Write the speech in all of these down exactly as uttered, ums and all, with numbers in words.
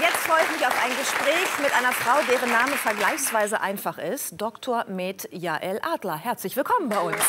jetzt freue ich mich auf ein Gespräch mit einer Frau, deren Name vergleichsweise einfach ist. Doktor Med Yael Adler. Herzlich willkommen bei uns.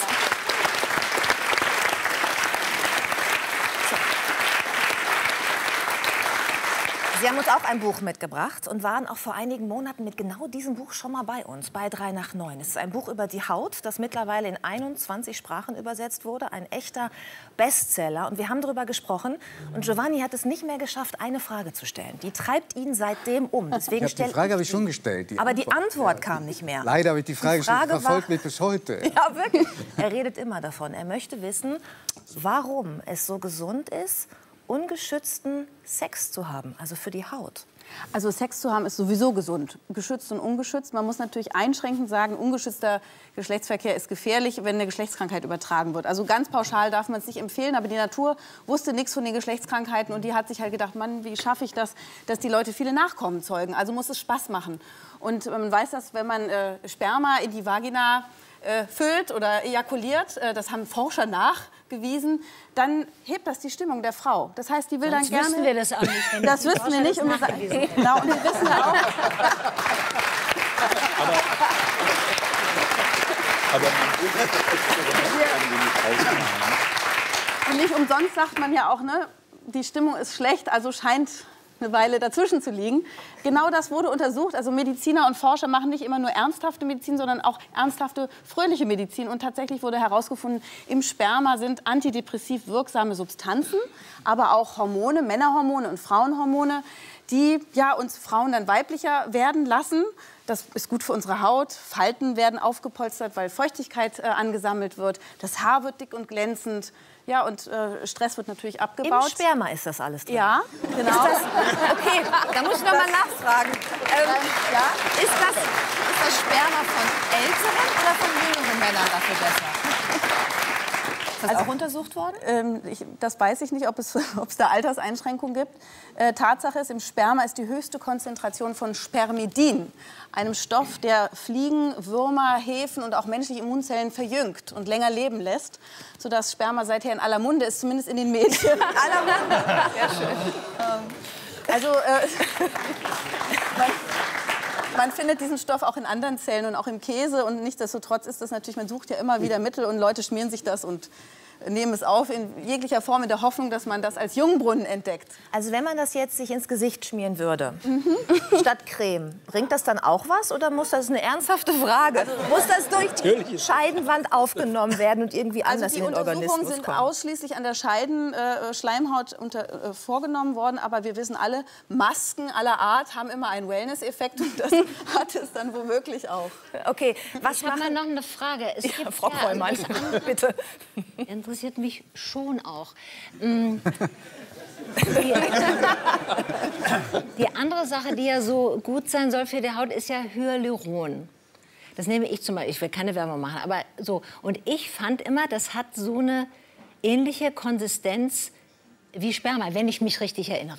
Sie haben uns auch ein Buch mitgebracht und waren auch vor einigen Monaten mit genau diesem Buch schon mal bei uns, bei drei nach neun. Es ist ein Buch über die Haut, das mittlerweile in einundzwanzig Sprachen übersetzt wurde. Ein echter Bestseller. Und wir haben darüber gesprochen. Und Giovanni hat es nicht mehr geschafft, eine Frage zu stellen. Die treibt ihn seitdem um. Deswegen ich hab die Frage habe ich schon gestellt. Die aber Antwort, die Antwort ja, kam nicht mehr. Leider habe ich die Frage, die Frage schon verfolgt mich bis heute. Ja, wirklich. Er redet immer davon. Er möchte wissen, warum es so gesund ist, ungeschützten Sex zu haben, also für die Haut. Also Sex zu haben ist sowieso gesund, geschützt und ungeschützt. Man muss natürlich einschränkend sagen, ungeschützter Geschlechtsverkehr ist gefährlich, wenn eine Geschlechtskrankheit übertragen wird. Also ganz pauschal darf man es nicht empfehlen, aber die Natur wusste nichts von den Geschlechtskrankheiten und die hat sich halt gedacht, Mann, wie schaffe ich das, dass die Leute viele Nachkommen zeugen? Also muss es Spaß machen. Und man weiß, dass wenn man äh, Sperma in die Vagina äh, füllt oder ejakuliert, äh, das haben Forscher nachgewiesen, dann hebt das die Stimmung der Frau. Das heißt, die will Sonst dann gerne... wissen wir das auch nicht. Wenn das wissen wir nicht. Und wir, genau, und wir wissen ja auch... Aber, aber und nicht umsonst sagt man ja auch, ne, die Stimmung ist schlecht, also scheint eine Weile dazwischen zu liegen. Genau das wurde untersucht. Also Mediziner und Forscher machen nicht immer nur ernsthafte Medizin, sondern auch ernsthafte, fröhliche Medizin. Und tatsächlich wurde herausgefunden, im Sperma sind antidepressiv wirksame Substanzen, aber auch Hormone, Männerhormone und Frauenhormone, die ja, uns Frauen dann weiblicher werden lassen. Das ist gut für unsere Haut. Falten werden aufgepolstert, weil Feuchtigkeit äh, angesammelt wird. Das Haar wird dick und glänzend. Ja, und äh, Stress wird natürlich abgebaut. Im Sperma ist das alles drin? Ja, genau. Ist das, okay, da muss ich noch mal nachfragen. Ähm, ja? Ist das, ist das Sperma von älteren oder von jüngeren Männern dafür besser? Ist das auch untersucht worden? Ähm, ich, das weiß ich nicht, ob es, ob es da Alterseinschränkungen gibt. Äh, Tatsache ist, im Sperma ist die höchste Konzentration von Spermidin, einem Stoff, der Fliegen, Würmer, Hefen und auch menschliche Immunzellen verjüngt und länger leben lässt, sodass Sperma seither in aller Munde ist, zumindest in den Medien. aller Munde. Sehr schön. Ähm, also äh, man, man findet diesen Stoff auch in anderen Zellen und auch im Käse. Und nichtsdestotrotz ist das natürlich, man sucht ja immer wieder Mittel und Leute schmieren sich das und nehmen es auf in jeglicher Form in der Hoffnung, dass man das als Jungbrunnen entdeckt. Also wenn man das jetzt sich ins Gesicht schmieren würde, mhm. statt Creme, bringt das dann auch was oder muss das, eine ernsthafte Frage, also, muss das durch die Scheidenwand aufgenommen werden und irgendwie anders also in den Organismus kommen? Die Untersuchungen sind ausschließlich an der Scheidenschleimhaut äh, unter, äh, vorgenommen worden, aber wir wissen alle, Masken aller Art haben immer einen Wellness-Effekt und das hat es dann womöglich auch. Okay, was ich habe mal noch eine Frage. Es ja, gibt Frau ja, Kollmann, also bitte. Interessiert mich schon auch. Die, die andere Sache, die ja so gut sein soll für die Haut, ist ja Hyaluron. Das nehme ich zum Beispiel. Ich will keine Werbung machen, aber so. Und ich fand immer, das hat so eine ähnliche Konsistenz wie Sperma, wenn ich mich richtig erinnere.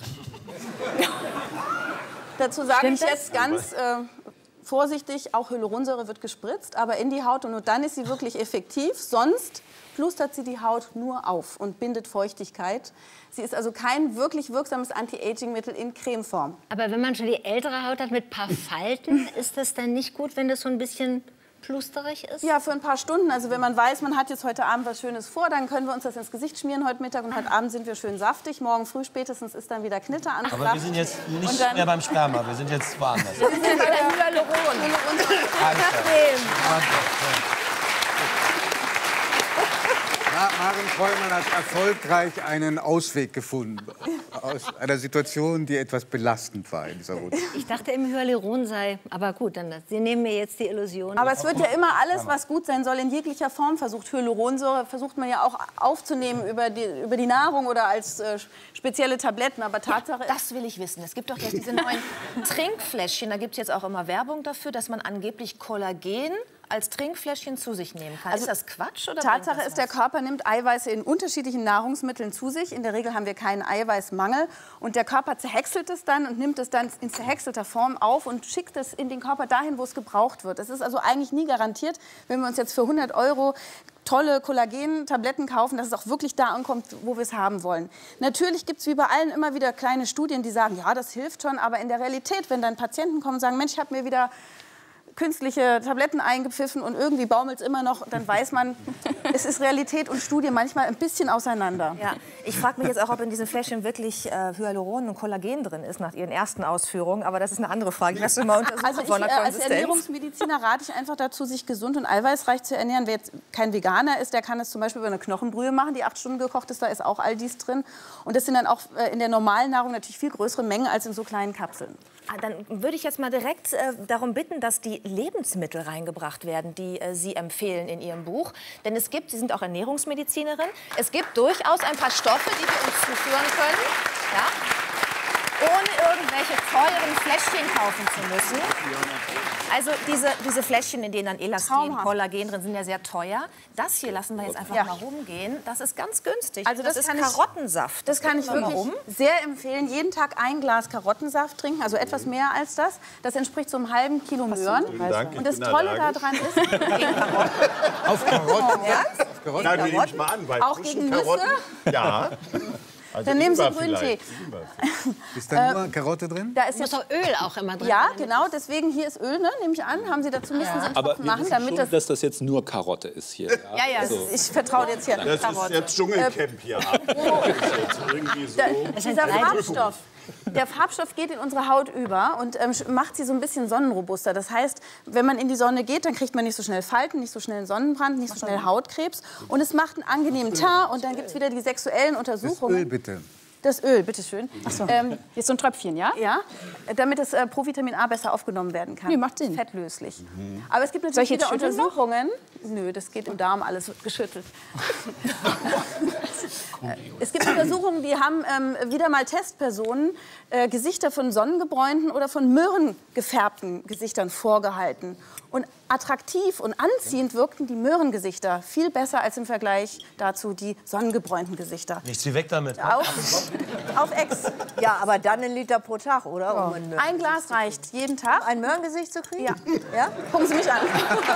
Dazu sage Stimmt ich das? jetzt ganz äh, vorsichtig, auch Hyaluronsäure wird gespritzt, aber in die Haut und nur dann ist sie wirklich effektiv. Sonst plustert sie die Haut nur auf und bindet Feuchtigkeit. Sie ist also kein wirklich wirksames Anti-Aging-Mittel in Cremeform. Aber wenn man schon die ältere Haut hat mit ein paar Falten, ist das dann nicht gut, wenn das so ein bisschen plusterig ist? Ja, für ein paar Stunden. Also wenn man weiß, man hat jetzt heute Abend was Schönes vor, dann können wir uns das ins Gesicht schmieren heute Mittag und heute Abend sind wir schön saftig. Morgen früh spätestens ist dann wieder Knitter an. Aber wir sind jetzt nicht dann, mehr beim Sperma, wir sind jetzt woanders. Wir sind bei der Hyaluron. Maren Kollmann hat erfolgreich einen Ausweg gefunden aus einer Situation, die etwas belastend war in dieser Runde. Ich dachte, im Hyaluron sei, aber gut, dann, Sie nehmen mir jetzt die Illusion. Aber es wird ja immer alles, was gut sein soll, in jeglicher Form versucht. Hyaluronsäure versucht man ja auch aufzunehmen über die, über die Nahrung oder als äh, spezielle Tabletten. Aber Tatsache ja, das will ich wissen. Es gibt doch jetzt diese neuen Trinkfläschchen. Da gibt es jetzt auch immer Werbung dafür, dass man angeblich Kollagen als Trinkfläschchen zu sich nehmen kann. Also ist das Quatsch? Oder Tatsache das ist, der Körper nimmt Eiweiße in unterschiedlichen Nahrungsmitteln zu sich. In der Regel haben wir keinen Eiweißmangel. Und der Körper zerhäckselt es dann und nimmt es dann in zerhäckselter Form auf und schickt es in den Körper dahin, wo es gebraucht wird. Das ist also eigentlich nie garantiert, wenn wir uns jetzt für hundert Euro tolle Kollagen-Tabletten kaufen, dass es auch wirklich da ankommt, wo wir es haben wollen. Natürlich gibt es wie bei allen immer wieder kleine Studien, die sagen, ja, das hilft schon. Aber in der Realität, wenn dann Patienten kommen und sagen, Mensch, ich habe mir wieder künstliche Tabletten eingepfiffen und irgendwie baumelt es immer noch, dann weiß man, es ist Realität und Studie manchmal ein bisschen auseinander. Ja, ich frage mich jetzt auch, ob in diesen Fläschchen wirklich äh, Hyaluron und Kollagen drin ist nach Ihren ersten Ausführungen. Aber das ist eine andere Frage. Lass uns mal untersuchen Also ich, von der äh, als Konsistenz. Ernährungsmediziner rate ich einfach dazu, sich gesund und eiweißreich zu ernähren. Wer jetzt kein Veganer ist, der kann es zum Beispiel über eine Knochenbrühe machen, die acht Stunden gekocht ist. Da ist auch all dies drin. Und das sind dann auch äh, in der normalen Nahrung natürlich viel größere Mengen als in so kleinen Kapseln. Ah, dann würde ich jetzt mal direkt äh, darum bitten, dass die Lebensmittel reingebracht werden, die äh, Sie empfehlen in Ihrem Buch. Denn es gibt, Sie sind auch Ernährungsmedizinerin, es gibt durchaus ein paar Stoffe, die wir uns zuführen können, ja, ohne irgendwelche teuren Fläschchen kaufen zu müssen. Also diese, diese Fläschchen, in denen dann Elastin, Traumhaft. Kollagen drin sind, ja sehr teuer. Das hier lassen wir jetzt einfach Ja. mal rumgehen. Das ist ganz günstig. Also das ist kann ich- Karottensaft. Das kann ich Geben wir mal wirklich rum. sehr empfehlen. Jeden Tag ein Glas Karottensaft trinken, also etwas mehr als das. Das entspricht so einem halben Kilo Möhren. Dank, ich Und das bin Tolle allergisch. daran ist, Auf Karotten. Ernst? Auf Karotten. Nein, nehme ich mal an, weil Auch frischen gegen Nüsse? Karotten, ja. Also Dann nehmen Sie Ingwer Grüntee. vielleicht. Ist da nur Karotte drin? da ist Muss jetzt doch Öl auch immer drin ja, sein. genau, deswegen hier ist Öl, ne, nehme ich an. Haben Sie dazu müssen Sie einen Aber Tropfen wir machen, wissen damit schon, das. dass das jetzt nur Karotte ist hier. Ja, ja, Also, ich vertraue jetzt hier. Das ist Karotte. jetzt Dschungelcamp hier ab. Das ist jetzt irgendwie so. Da, dieser Farbstoff, der Farbstoff geht in unsere Haut über und ähm, macht sie so ein bisschen sonnenrobuster. Das heißt, wenn man in die Sonne geht, dann kriegt man nicht so schnell Falten, nicht so schnell einen Sonnenbrand, nicht so schnell Hautkrebs. Und es macht einen angenehmen Teint. Und dann gibt es wieder die sexuellen Das Untersuchungen. Öl bitte. Das Öl, bitteschön. Ähm, Hier ist so ein Tröpfchen, ja? ja, damit das äh, Provitamin A besser aufgenommen werden kann. Nee, macht Sinn. Fettlöslich. Aber es gibt Soll natürlich ich jetzt wieder schütteln noch? Untersuchungen. Nö, das geht im Darm, alles wird geschüttelt. Es gibt Untersuchungen, die haben ähm, wieder mal Testpersonen äh, Gesichter von sonnengebräunten oder von möhrengefärbten Gesichtern vorgehalten. Und attraktiv und anziehend wirkten die Möhrengesichter viel besser als im Vergleich dazu die sonnengebräunten Gesichter. Nichts wie weg damit. Auf, auf Ex. Ja, aber dann ein Liter pro Tag, oder? Um ein, Möhren- Ein Glas reicht jeden Tag. ein Möhrengesicht zu kriegen? Ja. Ja? Gucken Sie mich an.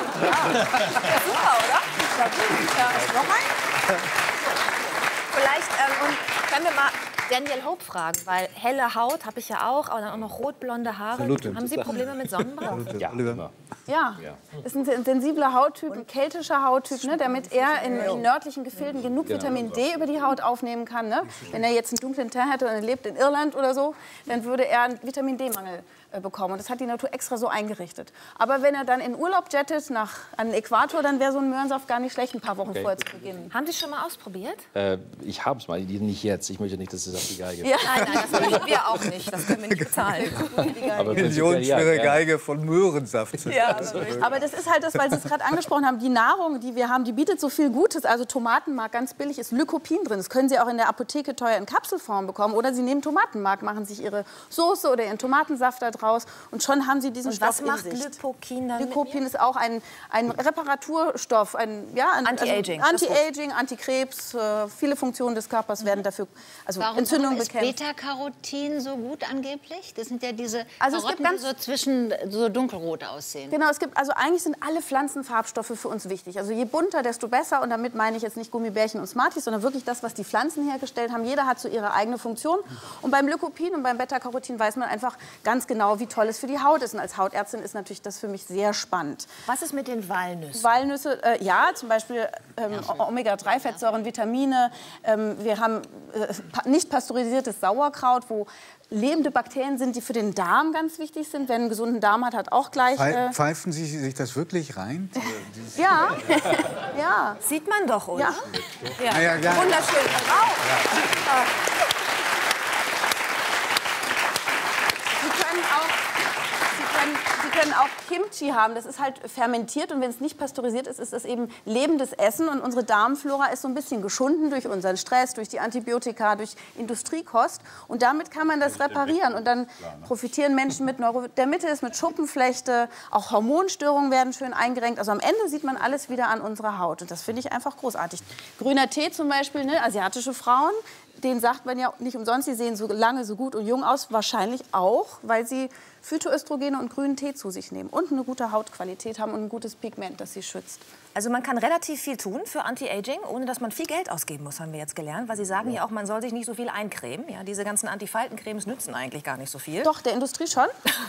Super, oder? Ja, ist noch ein? Vielleicht ähm, und können wir mal Daniel Hope fragen, weil helle Haut habe ich ja auch, aber dann auch noch rotblonde Haare. Absolut. Haben Sie Probleme mit Sonnenbrand? ja, immer. Ja, das ist ein sensibler Hauttyp, ein keltischer Hauttyp, ne, damit er in, in nördlichen Gefilden genug Vitamin D über die Haut aufnehmen kann. Ne? Wenn er jetzt einen dunklen Teint hätte und er lebt in Irland oder so, dann würde er einen Vitamin D-Mangel äh, bekommen. Und das hat die Natur extra so eingerichtet. Aber wenn er dann in Urlaub jettet nach, an den Äquator, dann wäre so ein Möhrensaft gar nicht schlecht, ein paar Wochen Okay. vorher zu beginnen. Haben Sie schon mal ausprobiert? Äh, ich habe es mal, nicht jetzt. Ich möchte nicht, dass es auf die Geige. Ja. Nein, nein, das möchten wir auch nicht. Das können wir nicht bezahlen. Aber Millionenschwere ja, Geige von Möhrensaft. Aber das ist halt das, weil Sie es gerade angesprochen haben, die Nahrung, die wir haben, die bietet so viel Gutes. Also Tomatenmark, ganz billig, ist Lycopin drin. Das können Sie auch in der Apotheke teuer in Kapselform bekommen. Oder Sie nehmen Tomatenmark, machen sich Ihre Soße oder Ihren Tomatensaft da draus. Und schon haben Sie diesen Und Stoff was macht in sich. Lycopin dann mit Lycopin ist auch ein, ein Reparaturstoff, ein, ja, ein Anti-Aging, Also das ist Anti-Aging, Antikrebs, äh, viele Funktionen des Körpers werden dafür, also Warum, Entzündungen warum ist bekämpft. Beta-Carotin so gut angeblich? Das sind ja diese Also es gibt Karotten, ganz- die so zwischen so dunkelrot aussehen. Genau, es gibt, also eigentlich sind alle Pflanzenfarbstoffe für uns wichtig. Also je bunter, desto besser. Und damit meine ich jetzt nicht Gummibärchen und Smarties, sondern wirklich das, was die Pflanzen hergestellt haben. Jeder hat so ihre eigene Funktion. Und beim Lycopin und beim Beta-Carotin weiß man einfach ganz genau, wie toll es für die Haut ist. Und als Hautärztin ist natürlich das für mich sehr spannend. Was ist mit den Walnüssen? Walnüsse, äh, ja, zum Beispiel ähm, Omega drei Fettsäuren, Vitamine. Ähm, wir haben äh, pa nicht pasteurisiertes Sauerkraut, wo lebende Bakterien sind, die für den Darm ganz wichtig sind. Wer einen gesunden Darm hat, hat auch gleich... Pfei- Äh, Pfeifen Sie sich das wirklich rein? ja, ja. Sieht man doch, oder? Ja. Ja. Na ja, ja. Wunderschön. Wow. Sie können auch, Sie können, Sie können auch Kimchi haben. Das ist halt fermentiert und wenn es nicht pasteurisiert ist, ist es eben lebendes Essen. Und unsere Darmflora ist so ein bisschen geschunden durch unseren Stress, durch die Antibiotika, durch Industriekost. Und damit kann man das reparieren. Und dann profitieren Menschen mit Neurodermitis, mit Schuppenflechte. Auch Hormonstörungen werden schön eingerenkt. Also am Ende sieht man alles wieder an unserer Haut. Und das finde ich einfach großartig. Grüner Tee zum Beispiel, ne? Asiatische Frauen, denen sagt man ja nicht umsonst, sie sehen so lange so gut und jung aus. Wahrscheinlich auch, weil sie Phytoöstrogene und grünen Tee zu sich nehmen und eine gute Hautqualität haben und ein gutes Pigment, das sie schützt. Also man kann relativ viel tun für Anti-Aging, ohne dass man viel Geld ausgeben muss, haben wir jetzt gelernt. Weil Sie sagen ja auch, man soll sich nicht so viel eincremen. Ja, diese ganzen Antifaltencremes nützen eigentlich gar nicht so viel. Doch, der Industrie schon.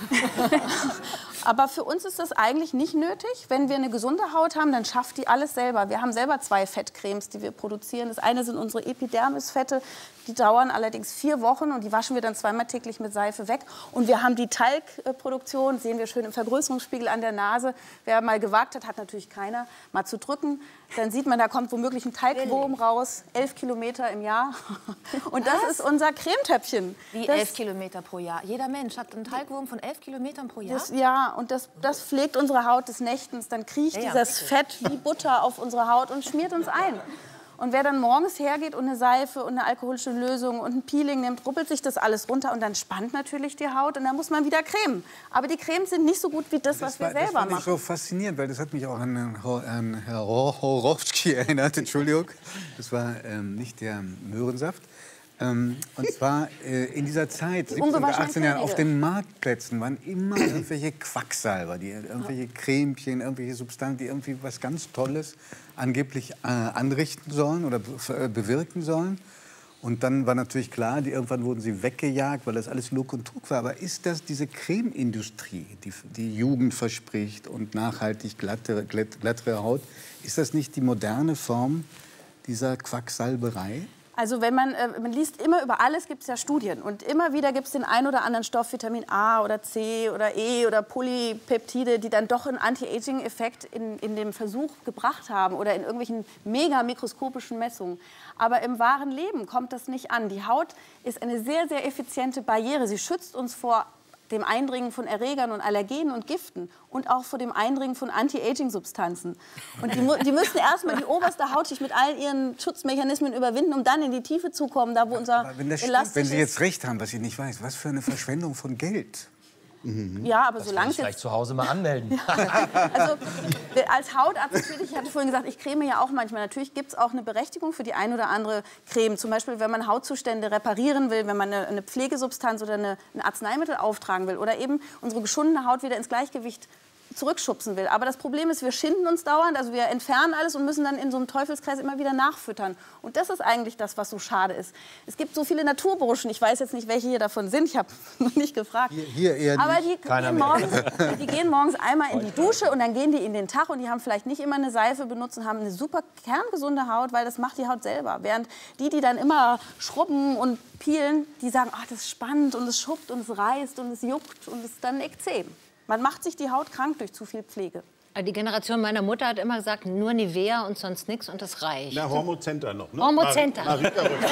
Aber für uns ist das eigentlich nicht nötig. Wenn wir eine gesunde Haut haben, dann schafft die alles selber. Wir haben selber zwei Fettcremes, die wir produzieren. Das eine sind unsere Epidermisfette. Die dauern allerdings vier Wochen und die waschen wir dann zweimal täglich mit Seife weg. Und wir haben die Talgproduktion, sehen wir schön im Vergrößerungsspiegel an der Nase. Wer mal gewagt hat, hat natürlich keiner, mal zu drücken. Dann sieht man, da kommt womöglich ein Talgwurm raus, elf Kilometer im Jahr. Und das ist unser Cremetöpfchen. Wie das, elf Kilometer pro Jahr? Jeder Mensch hat einen Talgwurm von elf Kilometern pro Jahr? Das, ja, und das, das pflegt unsere Haut des Nächtens. Dann kriecht ja, ja, dieses richtig. Fett wie Butter auf unsere Haut und schmiert uns ein. Und wer dann morgens hergeht und eine Seife und eine alkoholische Lösung und ein Peeling nimmt, ruppelt sich das alles runter und dann spannt natürlich die Haut und dann muss man wieder cremen. Aber die Cremes sind nicht so gut wie das, was Das wir war, selber das fand ich machen. so faszinierend, weil das hat mich auch an, an Herrn Horowski erinnert, Entschuldigung. Das war ähm, nicht der Möhrensaft. Ähm, und zwar äh, in dieser Zeit, siebzehn oder achtzehn Jahren, auf den Marktplätzen waren immer irgendwelche Quacksalber, die irgendwelche Cremchen, irgendwelche Substanzen, die irgendwie was ganz Tolles angeblich äh, anrichten sollen oder be bewirken sollen. Und dann war natürlich klar, die, irgendwann wurden sie weggejagt, weil das alles Lug und Trug war. Aber ist das diese Cremeindustrie, die, die Jugend verspricht und nachhaltig glattere, glatt, glattere Haut, ist das nicht die moderne Form dieser Quacksalberei? Also wenn man, äh, man liest immer über alles, gibt es ja Studien. Und immer wieder gibt es den einen oder anderen Stoff, Vitamin A oder C oder E oder Polypeptide, die dann doch einen Anti-Aging-Effekt in, in dem Versuch gebracht haben oder in irgendwelchen mega mikroskopischen Messungen. Aber im wahren Leben kommt das nicht an. Die Haut ist eine sehr, sehr effiziente Barriere. Sie schützt uns vor dem Eindringen von Erregern und Allergenen und Giften und auch vor dem Eindringen von Anti-Aging-Substanzen. Und die, die müssen erstmal die oberste Hautschicht mit all ihren Schutzmechanismen überwinden, um dann in die Tiefe zu kommen, da wo unser Aber wenn, das stimmt, Elastisch wenn Sie ist. jetzt recht haben, was ich nicht weiß, was für eine Verschwendung von Geld. Mhm. Ja, aber Das solange kann es ich gleich jetzt... zu Hause mal anmelden. Also als Hautarzt natürlich, ich hatte vorhin gesagt, ich creme ja auch manchmal. Natürlich gibt es auch eine Berechtigung für die ein oder andere Creme. Zum Beispiel, wenn man Hautzustände reparieren will, wenn man eine, eine Pflegesubstanz oder eine, ein Arzneimittel auftragen will oder eben unsere geschundene Haut wieder ins Gleichgewicht zurückschubsen will. Aber das Problem ist, wir schinden uns dauernd, also wir entfernen alles und müssen dann in so einem Teufelskreis immer wieder nachfüttern. Und das ist eigentlich das, was so schade ist. Es gibt so viele Naturburschen, ich weiß jetzt nicht, welche hier davon sind, ich habe noch nicht gefragt. Hier, hier eher Aber nicht. die gehen, morgens, die gehen morgens einmal in die Dusche und dann gehen die in den Tag und die haben vielleicht nicht immer eine Seife benutzt und haben eine super kerngesunde Haut, weil das macht die Haut selber. Während die, die dann immer schrubben und peelen, die sagen, ach, das ist spannend und es schuppt und es reißt und es juckt und es ist dann ein Ekzem. Man macht sich die Haut krank durch zu viel Pflege. Die Generation meiner Mutter hat immer gesagt, nur Nivea und sonst nichts und das reicht. Na, Hormocenter noch, ne? Hormocenter. Mar Marika Rück.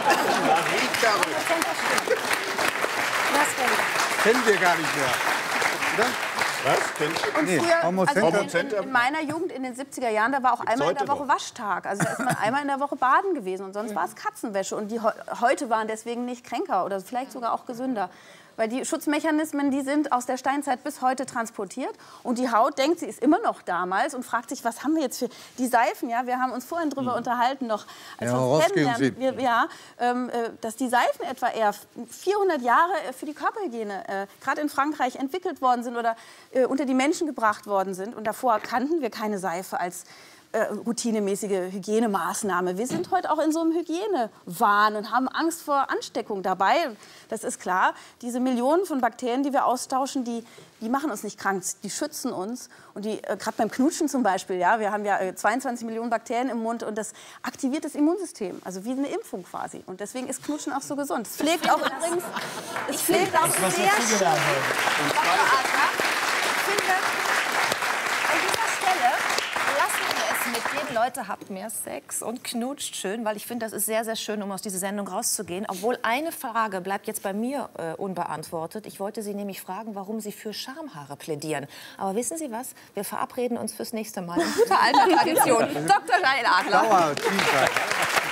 Marika Rück. Kennen wir gar nicht mehr. Oder? Was? Kennst du? Und Nee, früher, Hormocenter. also in, in, Hormocenter. in meiner Jugend in den siebziger Jahren, da war auch einmal in der heute Woche noch. Waschtag. Also da ist man einmal in der Woche baden gewesen und sonst war es Katzenwäsche. Und die heute waren deswegen nicht kränker oder vielleicht sogar auch gesünder. Weil die Schutzmechanismen, die sind aus der Steinzeit bis heute transportiert. Und die Haut denkt, sie ist immer noch damals und fragt sich, was haben wir jetzt für die Seifen? Ja, wir haben uns vorhin drüber mhm. unterhalten, noch als Ja, wir uns Horowski kennenlernen, und wir, ja, ähm, äh, dass die Seifen etwa eher vierhundert Jahre für die Körperhygiene, äh, gerade in Frankreich, entwickelt worden sind oder äh, unter die Menschen gebracht worden sind. Und davor kannten wir keine Seife als Äh, routinemäßige Hygienemaßnahme. Wir sind heute auch in so einem Hygienewahn und haben Angst vor Ansteckung dabei. Das ist klar. Diese Millionen von Bakterien, die wir austauschen, die, die machen uns nicht krank. Die schützen uns. Und die, äh, gerade beim Knutschen zum Beispiel, ja, wir haben ja äh, zweiundzwanzig Millionen Bakterien im Mund und das aktiviert das Immunsystem. Also wie eine Impfung quasi. Und deswegen ist Knutschen auch so gesund. Es pflegt auch übrigens, es pflegt auch sehr schön. Ich finde, an dieser Stelle lassen wir es mitgeben, Leute, habt mehr Sex und knutscht schön, weil ich finde, das ist sehr, sehr schön, um aus dieser Sendung rauszugehen. Obwohl eine Frage bleibt jetzt bei mir äh, unbeantwortet. Ich wollte Sie nämlich fragen, warum Sie für Schamhaare plädieren. Aber wissen Sie was? Wir verabreden uns fürs nächste Mal in guter alter Tradition. Doktor Daniel Adler. Dauer,